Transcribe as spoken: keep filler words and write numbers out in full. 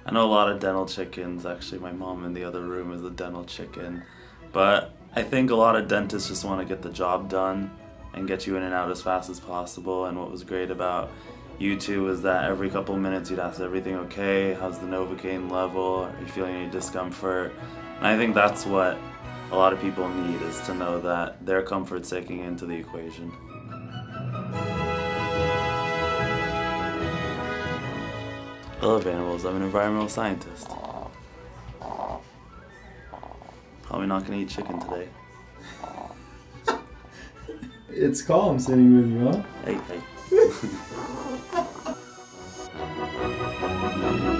I know a lot of dental chickens. Actually, my mom in the other room is a dental chicken. But I think a lot of dentists just want to get the job done and get you in and out as fast as possible. And what was great about you two is that every couple minutes you'd ask, everything okay? How's the Novocaine level? Are you feeling any discomfort? And I think that's what a lot of people need, is to know that their comfort's taking into the equation. I love animals. I'm an environmental scientist. Probably not gonna eat chicken today. It's calm sitting with you, huh? Hey, hey.